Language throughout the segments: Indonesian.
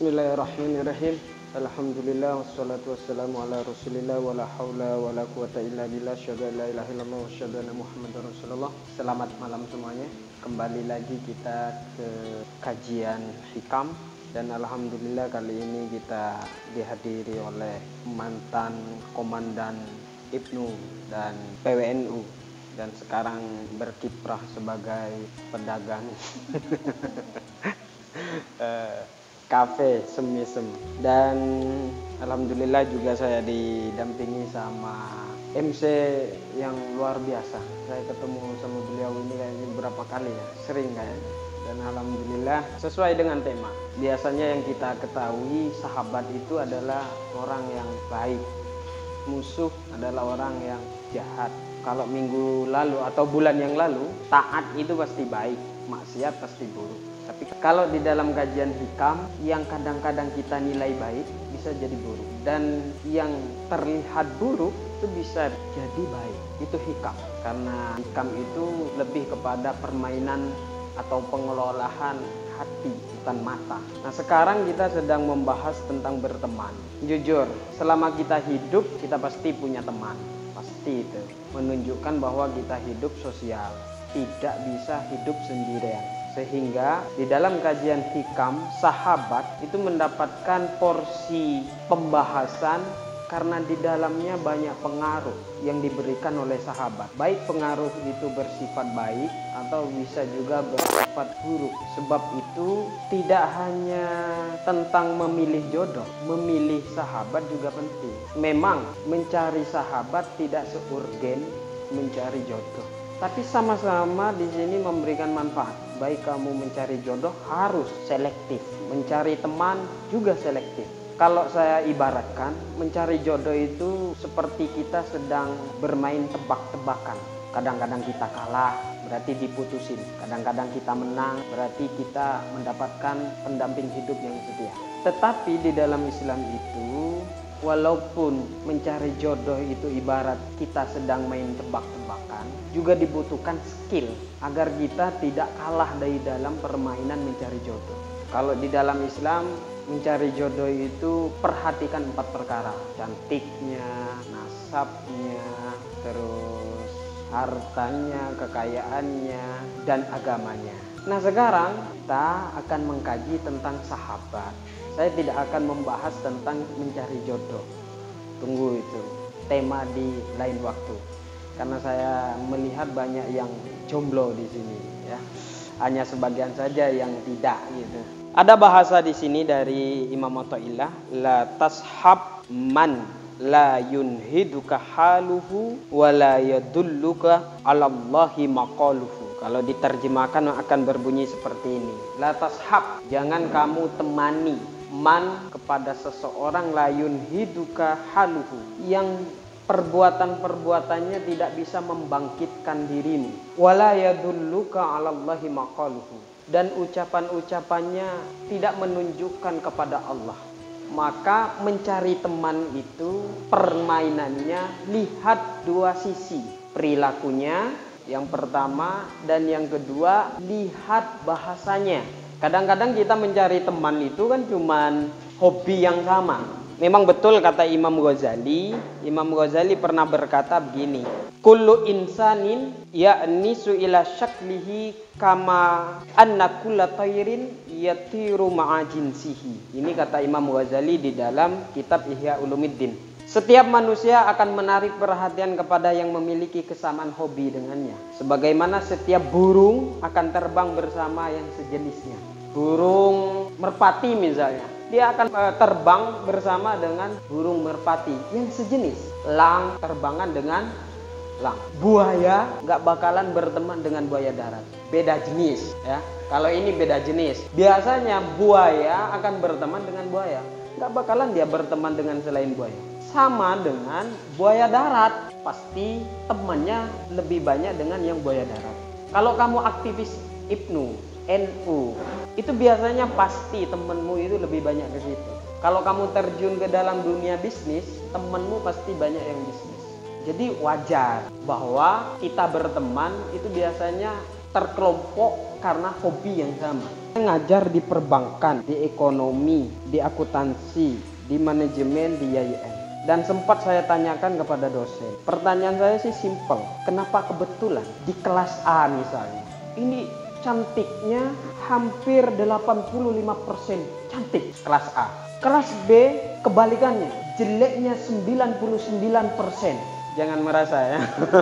Bismillahirrahmanirrahim. Alhamdulillah wassalatu wassalamu ala Rasulillah wala haula wala quwata illa billah. Syahadu an la ilaha illallah wa syahadu anna Muhammadar Rasulullah. Selamat malam semuanya. Kembali lagi kita ke kajian hikam dan alhamdulillah kali ini kita dihadiri oleh mantan komandan IPNU dan PWNU dan sekarang berkiprah sebagai pedagang kafe semisem. Dan alhamdulillah juga saya didampingi sama MC yang luar biasa. Saya ketemu sama beliau ini kayaknya berapa kali ya, sering kayaknya. Dan alhamdulillah sesuai dengan tema. Biasanya yang kita ketahui sahabat itu adalah orang yang baik, musuh adalah orang yang jahat. Kalau minggu lalu atau bulan yang lalu, taat itu pasti baik, maksiat pasti buruk. Tapi kalau di dalam kajian hikam, yang kadang-kadang kita nilai baik bisa jadi buruk, dan yang terlihat buruk itu bisa jadi baik. Itu hikam, karena hikam itu lebih kepada permainan atau pengelolaan hati, bukan mata. Nah, sekarang kita sedang membahas tentang berteman. Jujur, selama kita hidup, kita pasti punya teman. Pasti itu menunjukkan bahwa kita hidup sosial, tidak bisa hidup sendirian. Sehingga di dalam kajian hikam, sahabat itu mendapatkan porsi pembahasan karena di dalamnya banyak pengaruh yang diberikan oleh sahabat. Baik pengaruh itu bersifat baik atau bisa juga bersifat buruk. Sebab itu tidak hanya tentang memilih jodoh, memilih sahabat juga penting. Memang mencari sahabat tidak seurgen mencari jodoh, tapi sama-sama di sini memberikan manfaat. Baik kamu mencari jodoh harus selektif, mencari teman juga selektif. Kalau saya ibaratkan, mencari jodoh itu seperti kita sedang bermain tebak-tebakan. Kadang-kadang kita kalah, berarti diputusin. Kadang-kadang kita menang, berarti kita mendapatkan pendamping hidup yang setia. Tetapi di dalam Islam itu, walaupun mencari jodoh itu ibarat kita sedang main tebak-tebakan, juga dibutuhkan skill agar kita tidak kalah dari dalam permainan mencari jodoh. Kalau di dalam Islam, mencari jodoh itu perhatikan 4 perkara: cantiknya, nasabnya, terus hartanya, kekayaannya, dan agamanya. Nah, sekarang kita akan mengkaji tentang sahabat. Saya tidak akan membahas tentang mencari jodoh. Tunggu itu tema di lain waktu. Karena saya melihat banyak yang jomblo di sini ya. Hanya sebagian saja yang tidak gitu. Ada bahasa di sini dari Imam Athaillah, la tashab man la yunhiduka haluhu wa la yadulluka 'ala Allahi maqaluhu. Kalau diterjemahkan akan berbunyi seperti ini. La tashab, jangan kamu temani man kepada seseorang la yunhiduka haluhu, yang perbuatan-perbuatannya tidak bisa membangkitkan dirimu. Wala yadulluka 'ala Allahi maqaluhu, dan ucapan-ucapannya tidak menunjukkan kepada Allah. Maka mencari teman itu permainannya lihat 2 sisi, perilakunya yang pertama, dan yang kedua lihat bahasanya. Kadang-kadang kita mencari teman itu kan cuman hobi yang sama. Memang betul kata Imam Ghazali. Imam Ghazali pernah berkata begini, kullu insanin ya'nisu ila syaklihi kama anna kulla tayrin yatiru ma'a jinsihi. Ini kata Imam Ghazali di dalam kitab Ihya Ulumuddin. Setiap manusia akan menarik perhatian kepada yang memiliki kesamaan hobi dengannya. Sebagaimana setiap burung akan terbang bersama yang sejenisnya. Burung merpati misalnya, dia akan terbang bersama dengan burung merpati yang sejenis. Elang terbangan dengan elang. Buaya nggak bakalan berteman dengan buaya darat. Beda jenis ya. Kalau ini beda jenis. Biasanya buaya akan berteman dengan buaya. Nggak bakalan dia berteman dengan selain buaya. Sama dengan buaya darat, pasti temannya lebih banyak dengan yang buaya darat. Kalau kamu aktivis IPNU, NU, itu biasanya pasti temenmu itu lebih banyak ke situ. Kalau kamu terjun ke dalam dunia bisnis, temenmu pasti banyak yang bisnis. Jadi wajar bahwa kita berteman itu biasanya terkelompok karena hobi yang sama. Saya ngajar di perbankan, di ekonomi, di akuntansi, di manajemen, di YIN. Dan sempat saya tanyakan kepada dosen. Pertanyaan saya sih simpel. Kenapa kebetulan di kelas A misalnya, ini cantiknya hampir 85% cantik kelas A. Kelas B kebalikannya, jeleknya 99%. Jangan merasa ya.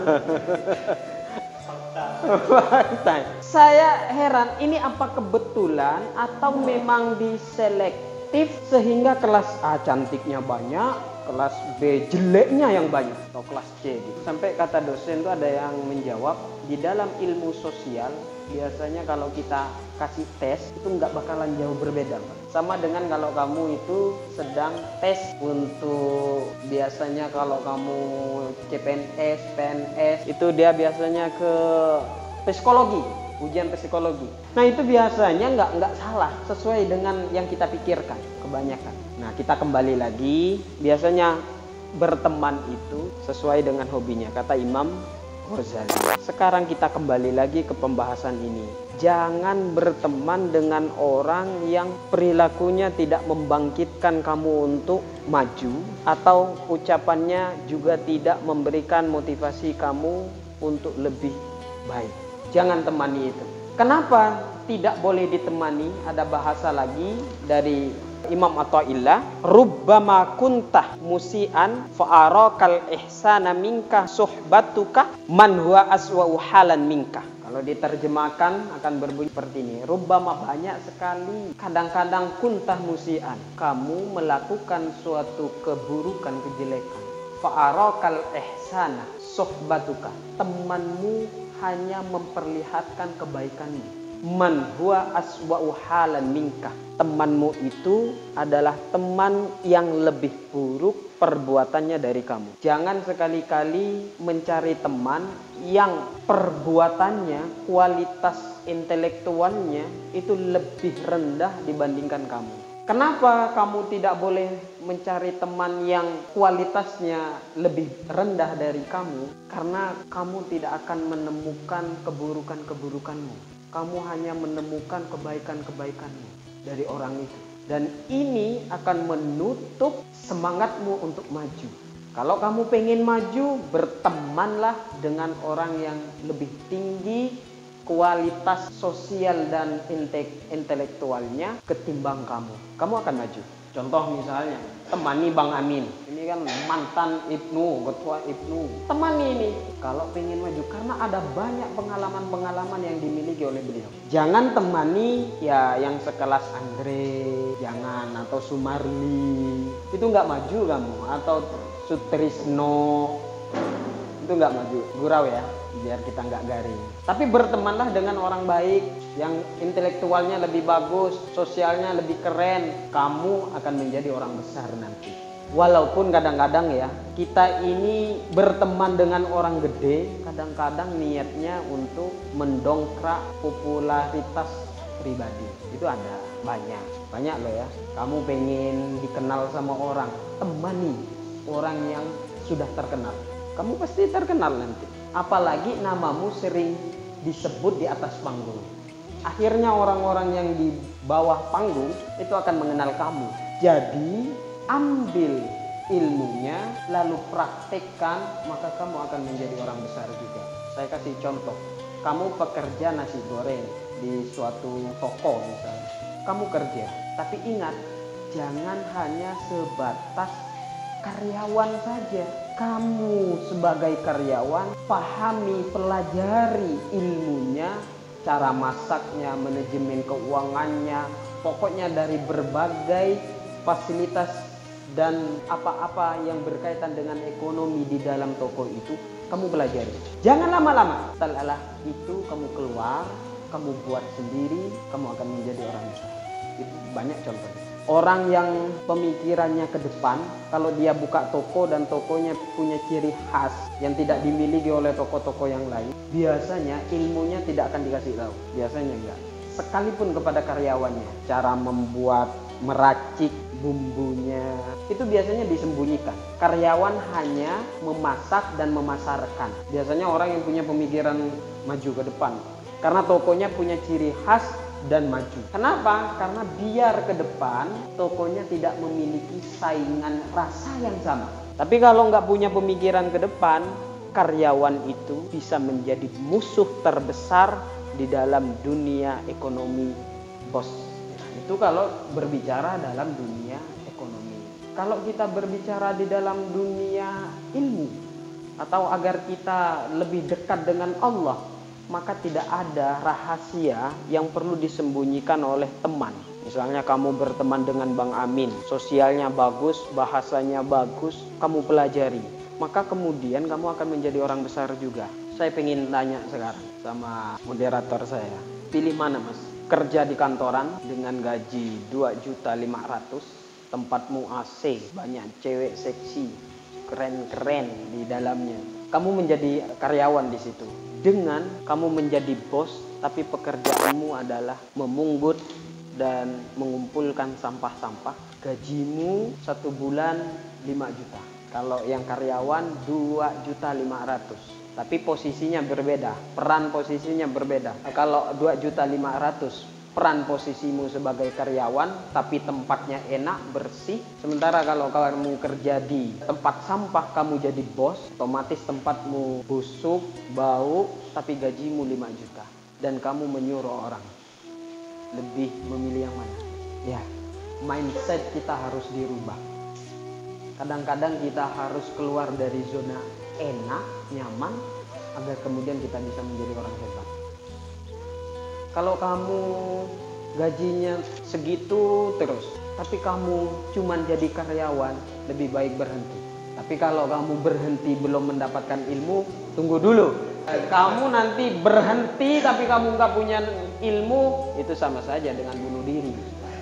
Saya heran, ini apa kebetulan atau memang diselektif sehingga kelas A cantiknya banyak, kelas B jeleknya yang banyak, atau kelas C gitu. Sampai kata dosen itu ada yang menjawab, di dalam ilmu sosial biasanya kalau kita kasih tes itu nggak bakalan jauh berbeda, Pak. Sama dengan kalau kamu itu sedang tes untuk, biasanya kalau kamu CPNS, PNS itu dia biasanya ke psikologi, ujian psikologi. Nah itu biasanya nggak salah, sesuai dengan yang kita pikirkan kebanyakan. Nah kita kembali lagi, biasanya berteman itu sesuai dengan hobinya, kata Imam Ghazali. Sekarang kita kembali lagi ke pembahasan ini. Jangan berteman dengan orang yang perilakunya tidak membangkitkan kamu untuk maju, atau ucapannya juga tidak memberikan motivasi kamu untuk lebih baik. Jangan temani itu. Kenapa tidak boleh ditemani? Ada bahasa lagi dari Imam Athaillah, rubbama kuntah musian fa'arakal ihsana minka suhbatuka man huwa aswa'u halan minka. Kalau diterjemahkan akan berbunyi seperti ini. Rubbama, banyak sekali, kadang-kadang kuntah musian, kamu melakukan suatu keburukan, kejelekan. Fa'arakal ihsana suhbatuka, temanmu hanya memperlihatkan kebaikanmu. Man huwa aswa'u halan minka, temanmu itu adalah teman yang lebih buruk perbuatannya dari kamu. Jangan sekali-kali mencari teman yang perbuatannya, kualitas intelektualnya itu lebih rendah dibandingkan kamu. Kenapa kamu tidak boleh mencari teman yang kualitasnya lebih rendah dari kamu? Karena kamu tidak akan menemukan keburukan-keburukanmu. Kamu hanya menemukan kebaikan-kebaikanmu dari orang itu. Dan ini akan menutup semangatmu untuk maju. Kalau kamu pengen maju, bertemanlah dengan orang yang lebih tinggi kualitas sosial dan intelektualnya ketimbang kamu. Kamu akan maju. Contoh misalnya, temani Bang Amin. Ini kan mantan Ibnu, ketua Ibnu. Temani ini kalau pengen maju, karena ada banyak pengalaman-pengalaman yang dimiliki oleh beliau. Jangan temani ya yang sekelas Andre, jangan, atau Sumarli. Itu nggak maju kamu. Atau Sutrisno. Itu nggak maju. Gurau ya, biar kita nggak garing. Tapi bertemanlah dengan orang baik, yang intelektualnya lebih bagus, sosialnya lebih keren. Kamu akan menjadi orang besar nanti. Walaupun kadang-kadang ya, kita ini berteman dengan orang gede, kadang-kadang niatnya untuk mendongkrak popularitas pribadi. Itu ada banyak loh ya. Kamu pengen dikenal sama orang, temani orang yang sudah terkenal. Kamu pasti terkenal nanti. Apalagi namamu sering disebut di atas panggung. Akhirnya orang-orang yang di bawah panggung itu akan mengenal kamu. Jadi ambil ilmunya lalu praktekkan, maka kamu akan menjadi orang besar juga. Saya kasih contoh. Kamu pekerja nasi goreng di suatu toko misalnya. Kamu kerja, tapi ingat, jangan hanya sebatas karyawan saja. Kamu sebagai karyawan, pahami, pelajari ilmunya, cara masaknya, manajemen keuangannya, pokoknya dari berbagai fasilitas dan apa-apa yang berkaitan dengan ekonomi di dalam toko itu, kamu pelajari. Jangan lama-lama. Setelah itu kamu keluar, kamu buat sendiri, kamu akan menjadi orang besar. Itu banyak contohnya. Orang yang pemikirannya ke depan, kalau dia buka toko dan tokonya punya ciri khas yang tidak dimiliki oleh toko-toko yang lain, biasanya ilmunya tidak akan dikasih tahu. Biasanya enggak. Sekalipun kepada karyawannya, cara membuat, meracik bumbunya, itu biasanya disembunyikan. Karyawan hanya memasak dan memasarkan. Biasanya orang yang punya pemikiran maju ke depan, Karena tokonya punya ciri khas dan maju. Kenapa? Karena biar ke depan tokonya tidak memiliki saingan rasa yang sama. Tapi kalau nggak punya pemikiran ke depan, karyawan itu bisa menjadi musuh terbesar di dalam dunia ekonomi, bos. Itu kalau berbicara dalam dunia ekonomi. Kalau kita berbicara di dalam dunia ilmu, atau agar kita lebih dekat dengan Allah, maka tidak ada rahasia yang perlu disembunyikan oleh teman. Misalnya kamu berteman dengan Bang Amin, sosialnya bagus, bahasanya bagus, kamu pelajari, maka kemudian kamu akan menjadi orang besar juga. Saya pengen tanya sekarang sama moderator saya, pilih mana mas? Kerja di kantoran dengan gaji 2.500.000, tempatmu AC, banyak cewek seksi, keren-keren di dalamnya. Kamu menjadi karyawan di situ. Dengan kamu menjadi bos, tapi pekerjaanmu adalah memungut dan mengumpulkan sampah-sampah. Gajimu 1 bulan 5 juta. Kalau yang karyawan 2.500.000. Tapi posisinya berbeda, peran posisinya berbeda. Kalau 2.500.000, peran posisimu sebagai karyawan, tapi tempatnya enak, bersih. Sementara kalau kamu kerja di tempat sampah, kamu jadi bos, otomatis tempatmu busuk, bau, tapi gajimu 5 juta. Dan kamu menyuruh orang. Lebih memilih yang mana? Ya, mindset kita harus dirubah. Kadang-kadang kita harus keluar dari zona enak, nyaman, agar kemudian kita bisa menjadi orang hebat. Kalau kamu gajinya segitu terus, tapi kamu cuman jadi karyawan, lebih baik berhenti. Tapi kalau kamu berhenti belum mendapatkan ilmu, tunggu dulu. Kamu nanti berhenti tapi kamu nggak punya ilmu, itu sama saja dengan bunuh diri.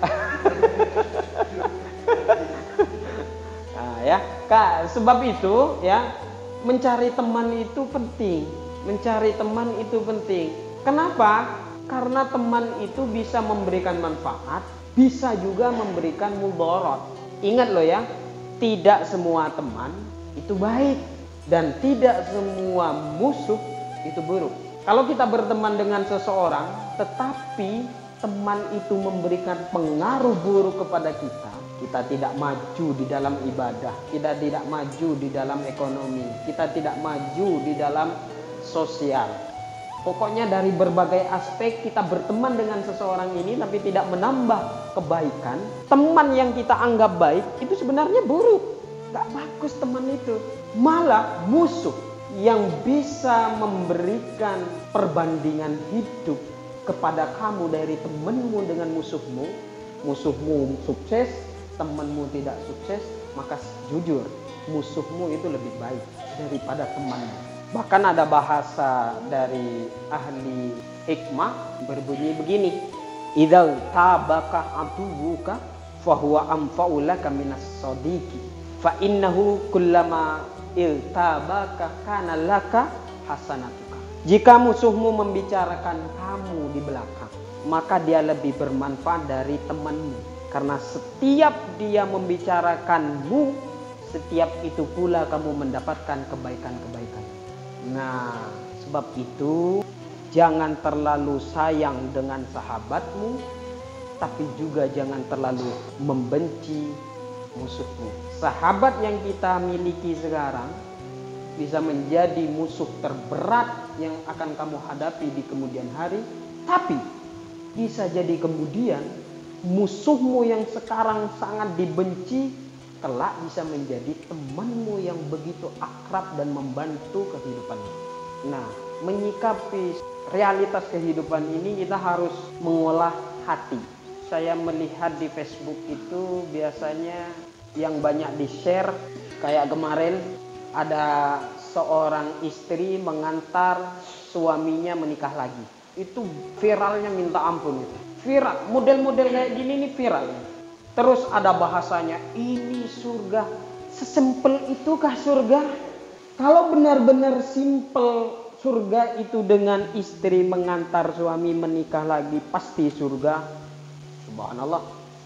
Nah, ya, sebab itu ya, mencari teman itu penting. Mencari teman itu penting. Kenapa? Karena teman itu bisa memberikan manfaat, bisa juga memberikan mudarat. Ingat loh ya, tidak semua teman itu baik dan tidak semua musuh itu buruk. Kalau kita berteman dengan seseorang, tetapi teman itu memberikan pengaruh buruk kepada kita, kita tidak maju di dalam ibadah, kita tidak maju di dalam ekonomi, kita tidak maju di dalam sosial. Pokoknya dari berbagai aspek kita berteman dengan seseorang ini tapi tidak menambah kebaikan. Teman yang kita anggap baik itu sebenarnya buruk. Gak bagus teman itu. Malah musuh yang bisa memberikan perbandingan hidup kepada kamu dari temanmu dengan musuhmu. Musuhmu sukses, temanmu tidak sukses, maka jujur musuhmu itu lebih baik daripada temanmu. Bahkan ada bahasa dari ahli hikmah berbunyi begini, idza tabaka aduwuka fahuwa anfa'u laka minas sadiqi fa innahu kullama iltabaka kana laka hasanatuka. Jika musuhmu membicarakan kamu di belakang, maka dia lebih bermanfaat dari temanmu, karena setiap dia membicarakanmu, setiap itu pula kamu mendapatkan kebaikan-kebaikan. Nah, sebab itu jangan terlalu sayang dengan sahabatmu, tapi juga jangan terlalu membenci musuhmu. Sahabat yang kita miliki sekarang bisa menjadi musuh terberat yang akan kamu hadapi di kemudian hari, tapi bisa jadi kemudian musuhmu yang sekarang sangat dibenci kelak bisa menjadi temanmu yang begitu akrab dan membantu kehidupanmu. Nah, menyikapi realitas kehidupan ini kita harus mengolah hati. Saya melihat di Facebook itu biasanya yang banyak di-share, kayak kemarin ada seorang istri mengantar suaminya menikah lagi. Itu viralnya minta ampun itu. Viral, model-model kayak gini nih viral. Terus ada bahasanya, ini surga. Sesimpel itukah surga? Kalau benar-benar simpel surga itu dengan istri mengantar suami menikah lagi, pasti surga. Subhanallah.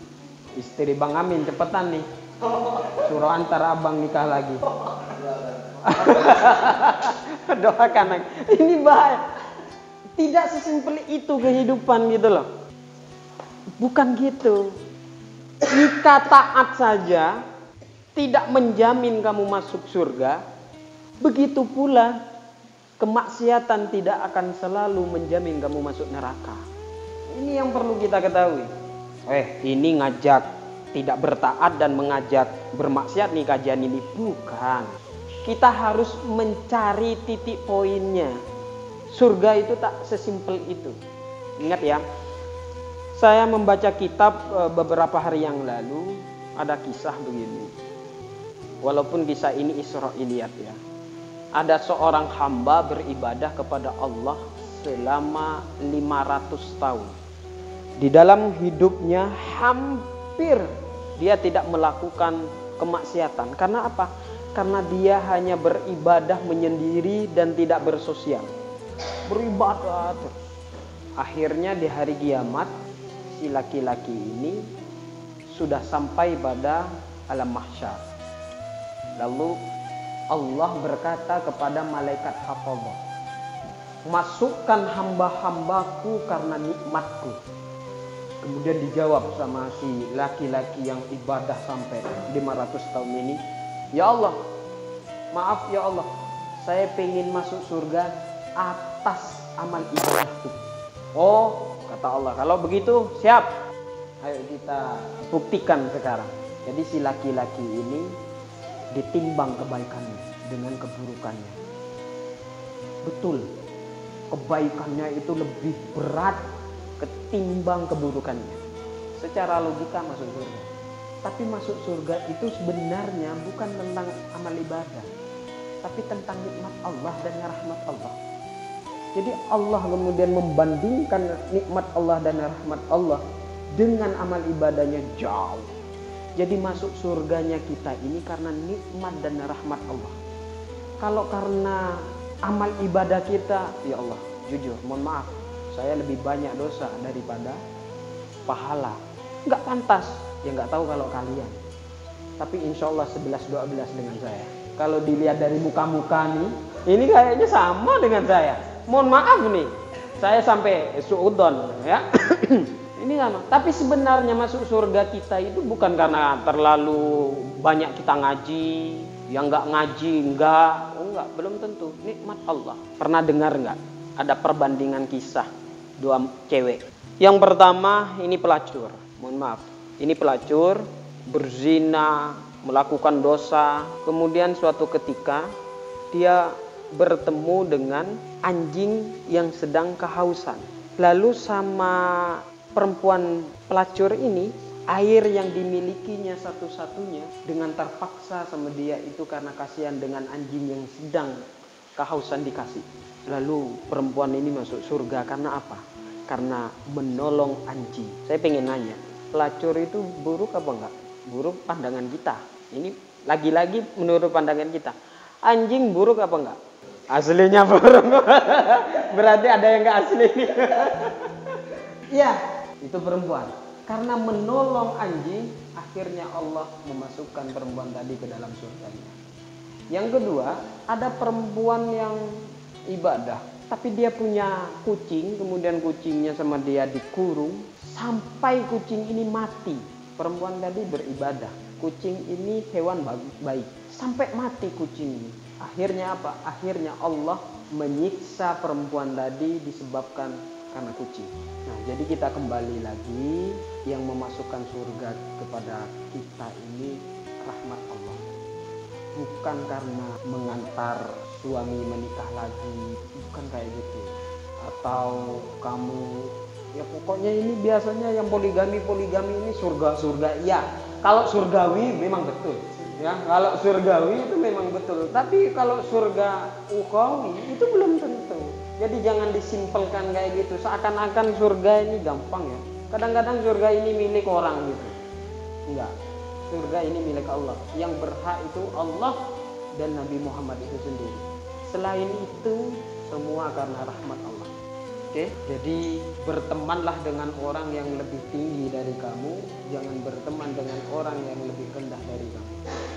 Istri Bang Amin cepetan nih. Suruh antar abang nikah lagi. Doakan. Ini bahaya. Tidak sesimpel itu kehidupan gitu loh. Bukan gitu. Jika taat saja tidak menjamin kamu masuk surga, begitu pula kemaksiatan tidak akan selalu menjamin kamu masuk neraka. Ini yang perlu kita ketahui. Ini ngajak tidak bertaat dan mengajak bermaksiat nih kajian ini. Bukan. Kita harus mencari titik poinnya. Surga itu tak sesimpel itu. Ingat ya, saya membaca kitab beberapa hari yang lalu, ada kisah begini. Walaupun kisah ini Israiliyat ya. Ada seorang hamba beribadah kepada Allah selama 500 tahun. Di dalam hidupnya hampir dia tidak melakukan kemaksiatan. Karena apa? Karena dia hanya beribadah menyendiri dan tidak bersosial. Beribadah terus. Akhirnya di hari kiamat si laki-laki ini sudah sampai pada alam mahsyar. Lalu Allah berkata kepada malaikat hafazah, masukkan hamba-hambaku karena nikmatku. Kemudian dijawab sama si laki-laki yang ibadah sampai 500 tahun ini, ya Allah, maaf ya Allah, saya pengen masuk surga atas amal ibadahku. Oh, kata Allah, kalau begitu siap. Ayo kita buktikan sekarang. Jadi si laki-laki ini ditimbang kebaikannya dengan keburukannya. Betul, kebaikannya itu lebih berat ketimbang keburukannya. Secara logika masuk surga. Tapi masuk surga itu sebenarnya bukan tentang amal ibadah, tapi tentang nikmat Allah dan rahmat Allah. Jadi Allah kemudian membandingkan nikmat Allah dan rahmat Allah dengan amal ibadahnya jauh. Jadi masuk surganya kita ini karena nikmat dan rahmat Allah. Kalau karena amal ibadah kita, ya Allah, jujur, mohon maaf, saya lebih banyak dosa daripada pahala. Nggak pantas, ya nggak tahu kalau kalian. Tapi insya Allah 11-12 dengan saya. Kalau dilihat dari muka-muka nih, ini kayaknya sama dengan saya. Mohon maaf nih, saya sampai suudon ya. Ini sama. Tapi sebenarnya masuk surga kita itu bukan karena terlalu banyak kita ngaji. Yang nggak ngaji, enggak, belum tentu. Nikmat Allah. Pernah dengar nggak? Ada perbandingan kisah dua cewek. Yang pertama ini pelacur. Mohon maaf. Ini pelacur, berzina, melakukan dosa. Kemudian suatu ketika dia bertemu dengan anjing yang sedang kehausan. Lalu sama perempuan pelacur ini, air yang dimilikinya satu-satunya dengan terpaksa sama dia itu karena kasihan dengan anjing yang sedang kehausan dikasih. Lalu perempuan ini masuk surga karena apa? Karena menolong anjing. Saya pengen nanya, pelacur itu buruk apa enggak? Buruk pandangan kita. Ini lagi-lagi menurut pandangan kita. Anjing buruk apa enggak? Aslinya buruk. Berarti ada yang enggak asli. Ya, itu perempuan. Karena menolong anjing, akhirnya Allah memasukkan perempuan tadi ke dalam surganya. Yang kedua, ada perempuan yang ibadah, tapi dia punya kucing, kemudian kucingnya sama dia dikurung sampai kucing ini mati. Perempuan tadi beribadah, kucing ini hewan baik, sampai mati kucing ini. Akhirnya apa? Akhirnya Allah menyiksa perempuan tadi disebabkan karena kucing. Nah, jadi kita kembali lagi, yang memasukkan surga kepada kita ini rahmat Allah. Bukan karena mengantar suami menikah lagi, bukan kayak gitu. Atau kamu, ya pokoknya ini biasanya yang poligami ini surga. Ya, kalau surgawi memang betul. Ya, kalau surgawi itu memang betul. Tapi kalau surga ukhawi itu belum tentu. Jadi jangan disimpelkan kayak gitu. Seakan-akan surga ini gampang ya. Kadang-kadang surga ini milik orang gitu. Enggak. Surga ini milik Allah. Yang berhak itu Allah dan Nabi Muhammad itu sendiri. Selain itu semua karena rahmat Allah. Oke? Jadi bertemanlah dengan orang yang lebih tinggi dari kamu. Jangan berteman dengan orang yang lebih rendah dari kamu.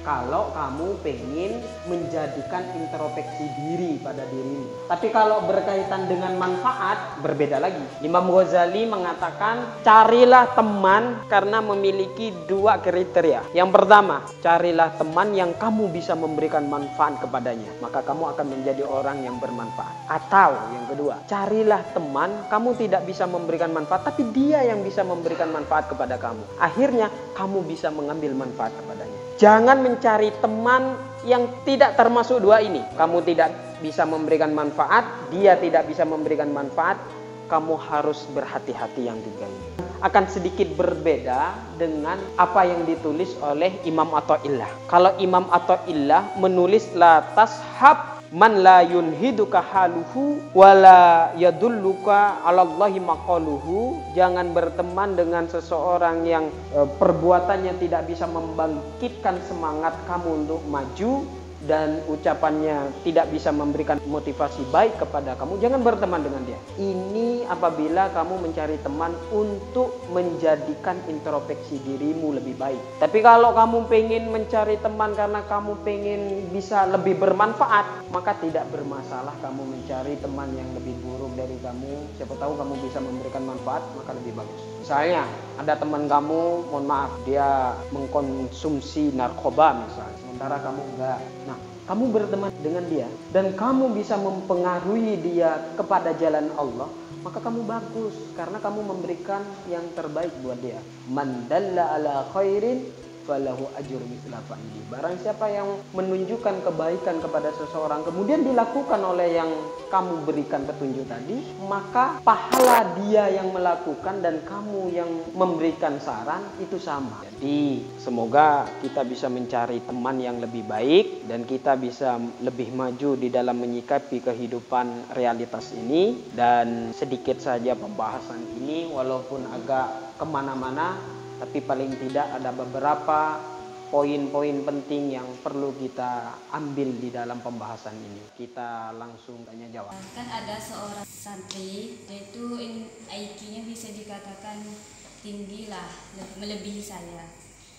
kalau kamu pengen menjadikan introspeksi diri pada dirimu. Tapi kalau berkaitan dengan manfaat, berbeda lagi. Imam Ghazali mengatakan, carilah teman karena memiliki dua kriteria. Yang pertama, carilah teman yang kamu bisa memberikan manfaat kepadanya, maka kamu akan menjadi orang yang bermanfaat. Atau yang kedua, carilah teman kamu tidak bisa memberikan manfaat, tapi dia yang bisa memberikan manfaat kepada kamu. Akhirnya kamu bisa mengambil manfaat kepadanya. Jangan mencari teman yang tidak termasuk dua ini. Kamu tidak bisa memberikan manfaat, dia tidak bisa memberikan manfaat. Kamu harus berhati-hati yang tiga ini. Akan sedikit berbeda dengan apa yang ditulis oleh Imam Athaillah. Kalau Imam Athaillah menulis la tashab man la yunhiduka haluhu wala yadulluka 'alallahi maqaluhu. Jangan berteman dengan seseorang yang perbuatannya tidak bisa membangkitkan semangat kamu untuk maju dan ucapannya tidak bisa memberikan motivasi baik kepada kamu. Jangan berteman dengan dia. Ini apabila kamu mencari teman untuk menjadikan introspeksi dirimu lebih baik. Tapi kalau kamu pengen mencari teman karena kamu pengen bisa lebih bermanfaat, maka tidak bermasalah kamu mencari teman yang lebih buruk dari kamu. Siapa tahu kamu bisa memberikan manfaat, maka lebih bagus. Misalnya ada teman kamu, mohon maaf, dia mengkonsumsi narkoba misalnya, sementara kamu enggak. Nah, kamu berteman dengan dia dan kamu bisa mempengaruhi dia kepada jalan Allah, maka kamu bagus karena kamu memberikan yang terbaik buat dia. Man dalla ala khairin falahu ajru mithla fa'ili. Barang siapa yang menunjukkan kebaikan kepada seseorang kemudian dilakukan oleh yang kamu berikan petunjuk tadi, maka pahala dia yang melakukan dan kamu yang memberikan saran itu sama. Jadi semoga kita bisa mencari teman yang lebih baik dan kita bisa lebih maju di dalam menyikapi kehidupan realitas ini. Dan sedikit saja pembahasan ini walaupun agak kemana-mana, tapi paling tidak ada beberapa poin-poin penting yang perlu kita ambil di dalam pembahasan ini. Kita langsung tanya jawab. Kan ada seorang santri, yaitu IQ-nya bisa dikatakan tinggi lah, melebihi saya.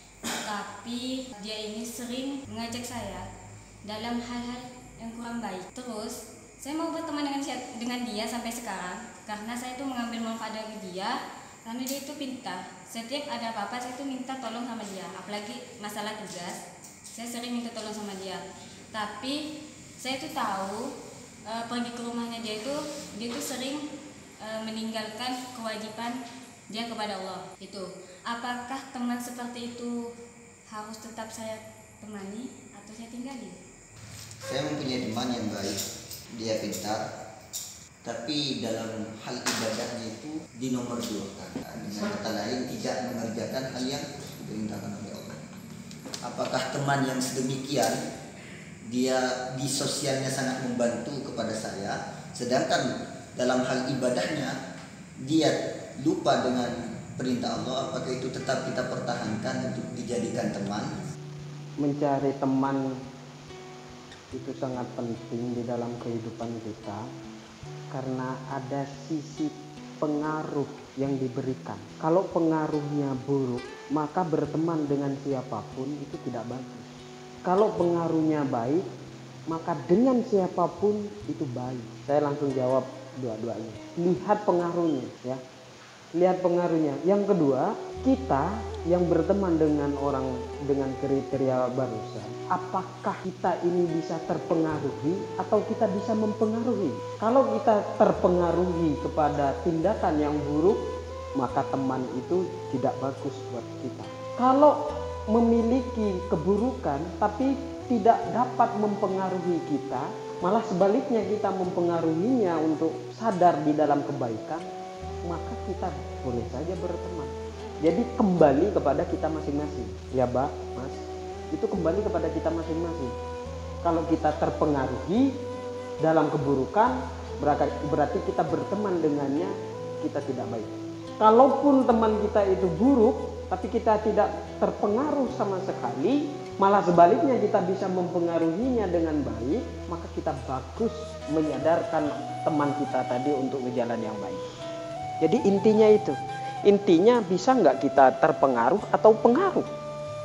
Tapi dia ini sering mengajak saya dalam hal-hal yang kurang baik. Terus saya mau berteman dengan dia sampai sekarang karena saya itu mengambil manfaat dari dia. Karena dia itu pintar, setiap ada apa-apa saya itu minta tolong sama dia. Apalagi masalah tugas, saya sering minta tolong sama dia. Tapi saya itu tahu pergi ke rumahnya dia itu sering meninggalkan kewajiban dia kepada Allah. Itu apakah teman seperti itu harus tetap saya temani atau saya tinggali? Saya mempunyai teman yang baik, dia pintar, tapi dalam hal ibadahnya itu dinomorduakan. Dengan kata lain, tidak mengerjakan hal yang diperintahkan oleh Allah. Apakah teman yang sedemikian, dia di sosialnya sangat membantu kepada saya, sedangkan dalam hal ibadahnya dia lupa dengan perintah Allah, apakah itu tetap kita pertahankan untuk dijadikan teman? Mencari teman itu sangat penting di dalam kehidupan kita, karena ada sisi pengaruh yang diberikan. Kalau pengaruhnya buruk, maka berteman dengan siapapun itu tidak bagus. Kalau pengaruhnya baik, maka dengan siapapun itu baik. Saya langsung jawab dua-duanya. Lihat pengaruhnya, ya. Lihat pengaruhnya. Yang kedua, kita yang berteman dengan orang dengan kriteria barusan, apakah kita ini bisa terpengaruhi atau kita bisa mempengaruhi? Kalau kita terpengaruhi kepada tindakan yang buruk, maka teman itu tidak bagus buat kita. Kalau memiliki keburukan tapi tidak dapat mempengaruhi kita, malah sebaliknya kita mempengaruhinya untuk sadar di dalam kebaikan, maka kita boleh saja berteman. Jadi kembali kepada kita masing-masing, ya Mbak, Mas. Itu kembali kepada kita masing-masing. Kalau kita terpengaruhi dalam keburukan, berarti kita berteman dengannya, kita tidak baik. Kalaupun teman kita itu buruk, tapi kita tidak terpengaruh sama sekali, malah sebaliknya kita bisa mempengaruhinya dengan baik, maka kita bagus menyadarkan teman kita tadi untuk ke jalan yang baik. Jadi intinya itu, intinya bisa nggak kita terpengaruh atau pengaruh?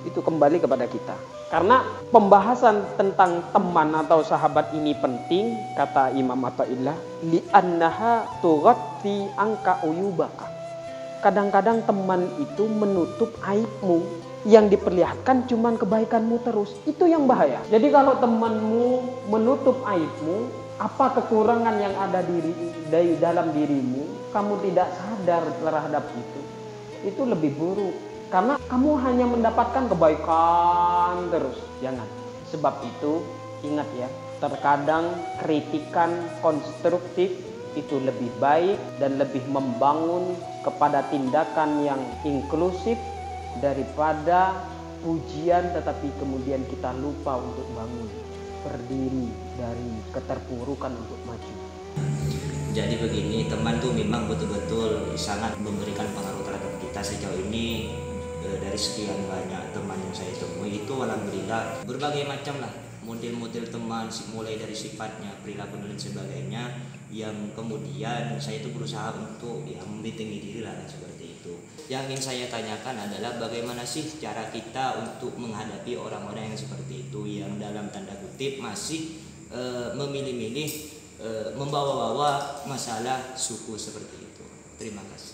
itu kembali kepada kita. Karena pembahasan tentang teman atau sahabat ini penting, kata Imam Athaillah, li'annaha tughatti angka uyubaka. Kadang-kadang teman itu menutup aibmu, yang diperlihatkan cuman kebaikanmu terus. Itu yang bahaya. Jadi kalau temanmu menutup aibmu, apa kekurangan yang ada di dalam dirimu, kamu tidak sadar terhadap itu lebih buruk. Karena kamu hanya mendapatkan kebaikan terus. Jangan. Sebab itu ingat ya, terkadang kritikan konstruktif itu lebih baik dan lebih membangun kepada tindakan yang inklusif daripada pujian tetapi kemudian kita lupa untuk bangun, berdiri dari keterpurukan untuk maju. Jadi begini, teman tuh memang betul-betul sangat memberikan pengaruh terhadap kita sejauh ini. Dari sekian banyak teman yang saya temui itu alhamdulillah berbagai macam lah model-model teman, mulai dari sifatnya, perilaku dan sebagainya, yang kemudian saya itu berusaha untuk membentengi diri lah seperti itu. Yang ingin saya tanyakan adalah bagaimana sih cara kita untuk menghadapi orang-orang yang seperti itu, yang dalam tanda kutip masih memilih-milih membawa-bawa masalah suku seperti itu. Terima kasih.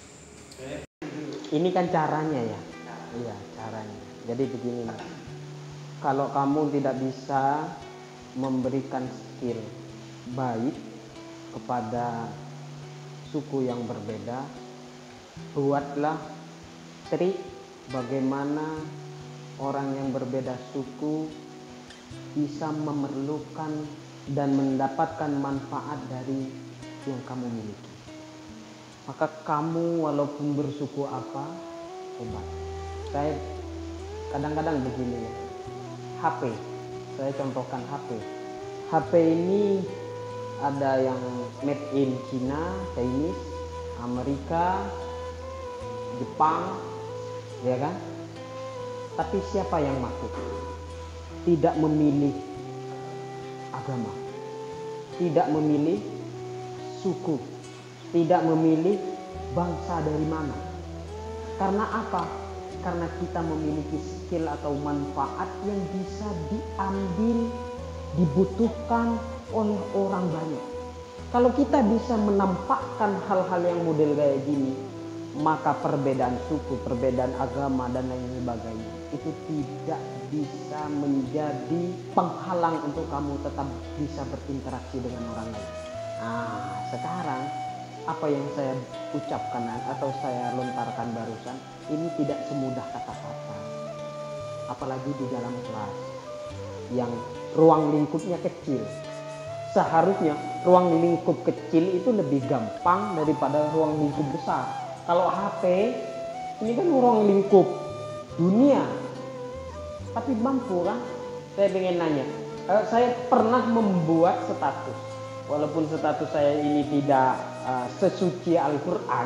Ini kan caranya ya. Iya, caranya. Jadi begini nih. Kalau kamu tidak bisa memberikan skill baik kepada suku yang berbeda, buatlah trik bagaimana orang yang berbeda suku bisa memerlukan dan mendapatkan manfaat dari yang kamu miliki. Maka kamu walaupun bersuku apa, hebat. Saya kadang-kadang begini ya, HP, saya contohkan HP. HP ini ada yang made in China, Chinese, Amerika, Jepang, ya kan? Tapi siapa yang masuk? Tidak memilih agama, tidak memilih suku, tidak memilih bangsa dari mana. Karena apa? Karena kita memiliki skill atau manfaat yang bisa diambil, dibutuhkan oleh orang banyak. Kalau kita bisa menampakkan hal-hal yang model kayak gini, maka perbedaan suku, perbedaan agama dan lain sebagainya itu tidak bisa menjadi penghalang untuk kamu tetap bisa berinteraksi dengan orang lain. Nah, sekarang apa yang saya ucapkan atau saya lontarkan barusan ini tidak semudah kata-kata, apalagi di dalam kelas yang ruang lingkupnya kecil. Seharusnya ruang lingkup kecil itu lebih gampang daripada ruang lingkup besar. Kalau HP ini kan ruang lingkup dunia, tapi mampu kan? Saya ingin nanya, saya pernah membuat status, walaupun status saya ini tidak sesuci Al-Quran,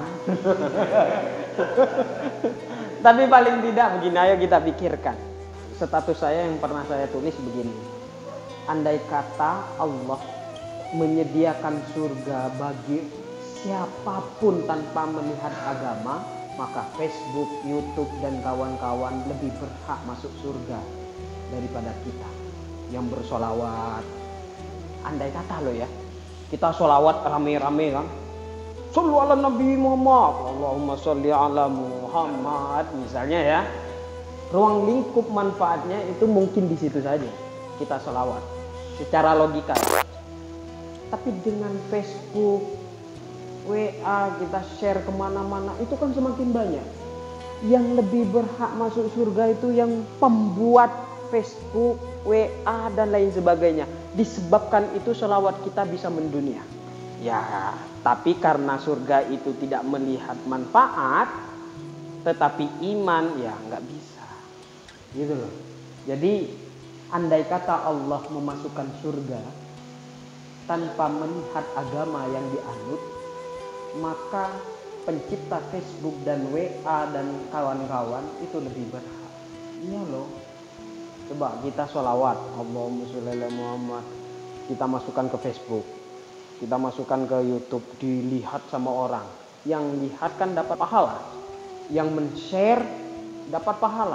tapi paling tidak begini, ayo kita pikirkan. Status saya yang pernah saya tulis begini: andai kata Allah menyediakan surga bagi siapapun tanpa melihat agama, maka Facebook, YouTube dan kawan-kawan lebih berhak masuk surga daripada kita yang bersolawat. Andai kata loh ya, kita solawat rame-rame kan, sallu ala Nabi Muhammad, Allahumma sholli ala Muhammad misalnya ya, ruang lingkup manfaatnya itu mungkin di situ saja kita solawat secara logika. Tapi dengan Facebook, WA kita share kemana-mana, itu kan semakin banyak. Yang lebih berhak masuk surga itu yang pembuat Facebook, WA dan lain sebagainya. Disebabkan itu selawat kita bisa mendunia. Ya, tapi karena surga itu tidak melihat manfaat, tetapi iman ya nggak bisa. Gitu loh. Jadi andai kata Allah memasukkan surga tanpa melihat agama yang dianut, maka pencipta Facebook dan WA dan kawan-kawan itu lebih berhak. Iya loh. Coba kita sholawat Allahumma sholli ala Muhammad, kita masukkan ke Facebook, kita masukkan ke YouTube, dilihat sama orang. Yang lihat kan dapat pahala, yang men-share dapat pahala.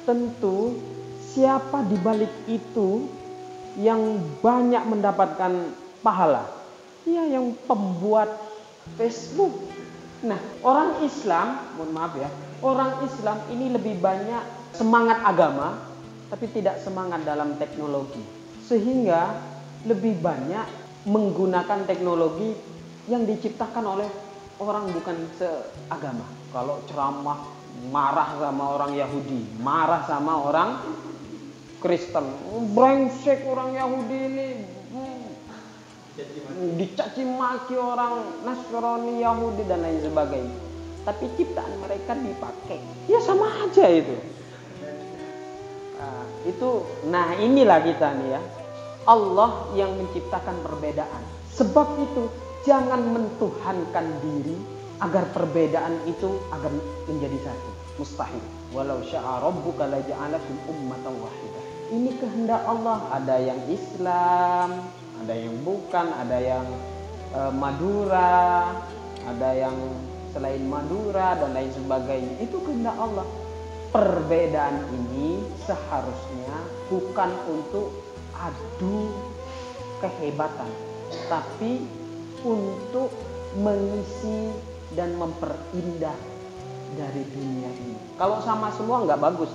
tentu siapa di balik itu yang banyak mendapatkan pahala? Ya, yang pembuat Facebook. Nah, orang Islam, mohon maaf ya, orang Islam ini lebih banyak semangat agama, tapi tidak semangat dalam teknologi. Sehingga lebih banyak menggunakan teknologi yang diciptakan oleh orang bukan seagama. Kalau ceramah, marah sama orang Yahudi, marah sama orang Kristen, brengsek orang Yahudi ini, dicaci maki orang Nasrani, Yahudi dan lain sebagainya. Tapi ciptaan mereka dipakai, ya sama aja itu. Nah inilah kita nih ya, Allah yang menciptakan perbedaan. Sebab itu jangan mentuhankan diri agar perbedaan itu agar menjadi satu. Mustahil. Walau syaa rabbuka laja'alakum ummatan wahidah. Ini kehendak Allah. Ada yang Islam, ada yang bukan, ada yang Madura, ada yang selain Madura dan lain sebagainya. Itu kehendak Allah. Perbedaan ini seharusnya bukan untuk adu kehebatan, tapi untuk mengisi dan memperindah dari dunia ini. Kalau sama semua nggak bagus,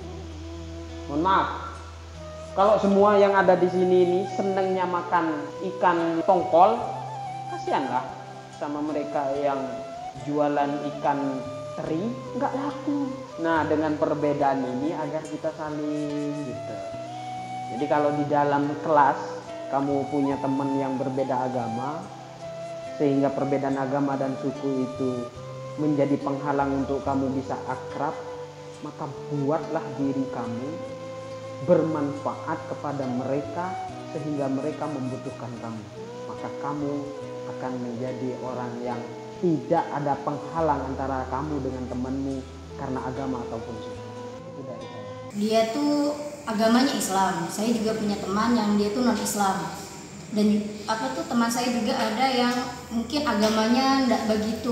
mohon maaf. Kalau semua yang ada di sini ini senangnya makan ikan tongkol, kasihanlah sama mereka yang jualan ikan teri, nggak laku. Nah, dengan perbedaan ini agar kita saling gitu. Jadi kalau di dalam kelas kamu punya teman yang berbeda agama, sehingga perbedaan agama dan suku itu menjadi penghalang untuk kamu bisa akrab, maka buatlah diri kamu bermanfaat kepada mereka sehingga mereka membutuhkan kamu. Maka kamu akan menjadi orang yang tidak ada penghalang antara kamu dengan temanmu karena agama ataupun suku. Itu dari saya. Dia tuh agamanya Islam. Saya juga punya teman yang dia tuh non Islam. Dan teman saya juga ada yang mungkin agamanya enggak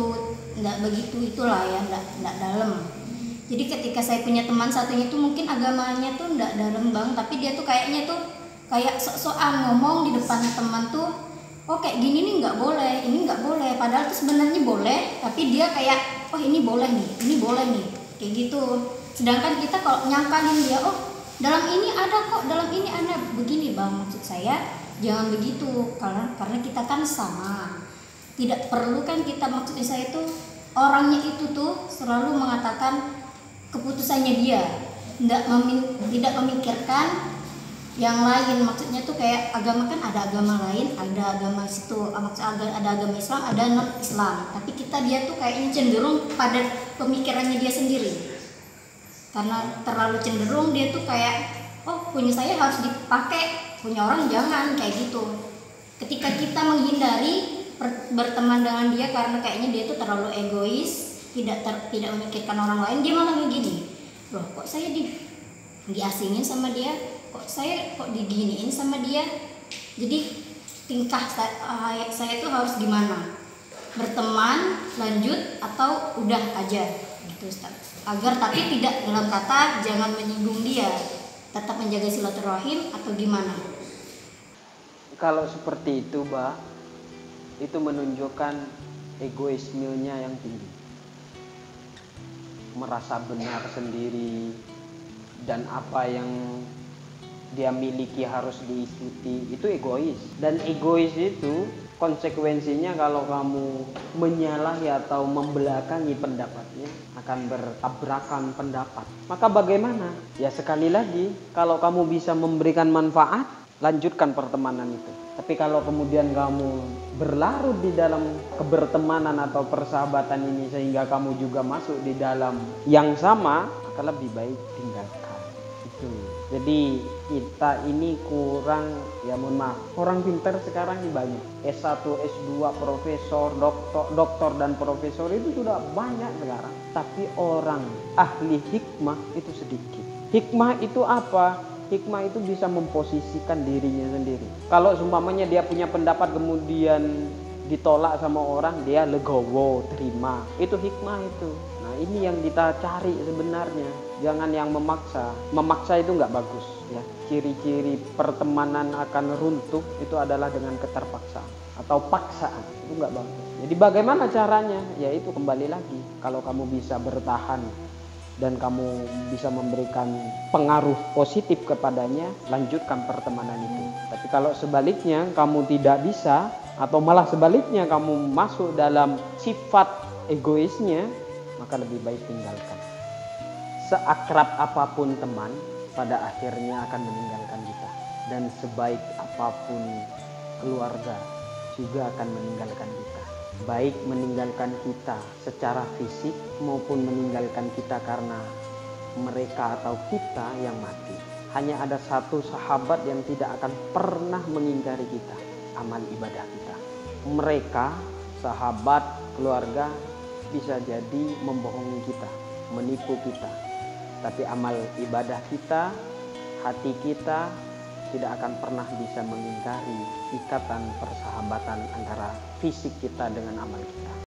begitu itulah ya, enggak dalam. Jadi ketika saya punya teman satunya itu mungkin agamanya tuh enggak dalam bang, tapi dia tuh kayaknya tuh kayak sok-sokan ngomong di depan teman tuh, oh kayak gini nih nggak boleh, ini nggak boleh, padahal tuh sebenarnya boleh, tapi dia kayak oh ini boleh nih, kayak gitu. Sedangkan kita kalau nyangkalin dia, oh dalam ini ada kok, dalam ini ada begini bang, maksud saya jangan begitu, karena kita kan sama, tidak perlu kan kita, maksudnya saya tuh orangnya itu tuh selalu mengatakan keputusannya dia, tidak memikirkan yang lain. Maksudnya tuh kayak agama kan ada agama lain, ada agama situ, maksudnya ada agama Islam, ada non Islam, tapi dia tuh kayaknya cenderung pada pemikirannya dia sendiri, karena terlalu cenderung dia tuh kayak oh punya saya harus dipakai, punya orang jangan, kayak gitu. Ketika kita menghindari berteman dengan dia karena kayaknya dia tuh terlalu egois, tidak memikirkan orang lain, dia malah begini, loh kok saya diasingin sama dia, kok diginiin sama dia. Jadi tingkah saya tuh harus gimana, berteman lanjut atau udah aja gitu Ustaz, agar tapi tidak dalam kata jangan menyinggung dia, tetap menjaga silaturahim atau gimana. Kalau seperti itu Mbak, itu menunjukkan egoismenya yang tinggi, merasa benar sendiri, dan apa yang dia miliki harus diikuti, itu egois. Dan egois itu konsekuensinya kalau kamu menyalahi atau membelakangi pendapatnya akan bertabrakan pendapat. Maka bagaimana? Ya sekali lagi, kalau kamu bisa memberikan manfaat, lanjutkan pertemanan itu. Tapi kalau kemudian kamu berlarut di dalam kebertemanan atau persahabatan ini sehingga kamu juga masuk di dalam yang sama, maka lebih baik tinggalkan itu. Jadi kita ini kurang, ya mohon maaf, orang pintar sekarang ini banyak, S1, S2, profesor, doktor dan profesor itu sudah banyak sekarang. Tapi orang ahli hikmah itu sedikit. Hikmah itu apa? Hikmah itu bisa memposisikan dirinya sendiri. Kalau seumpamanya dia punya pendapat kemudian ditolak sama orang, dia legowo, terima. Itu hikmah itu. Nah, Nah, ini yang kita cari sebenarnya. Jangan yang memaksa. Memaksa itu nggak bagus ya. Ciri-ciri pertemanan akan runtuh itu adalah dengan keterpaksaan atau paksaan. Itu nggak bagus. Jadi bagaimana caranya? Yaitu kembali lagi. Kalau kamu bisa bertahan dan kamu bisa memberikan pengaruh positif kepadanya, lanjutkan pertemanan itu. Tapi kalau sebaliknya kamu tidak bisa, atau malah sebaliknya kamu masuk dalam sifat egoisnya, maka lebih baik tinggalkan. Seakrab apapun teman, pada akhirnya akan meninggalkan kita. Dan sebaik apapun keluarga juga akan meninggalkan kita. Baik meninggalkan kita secara fisik maupun meninggalkan kita karena mereka atau kita yang mati. Hanya ada satu sahabat yang tidak akan pernah mengingkari kita, amal ibadah kita. Mereka, sahabat, keluarga bisa jadi membohongi kita, menipu kita. Tapi amal ibadah kita, hati kita tidak akan pernah bisa mengingkari ikatan persahabatan antara fisik kita dengan amal kita.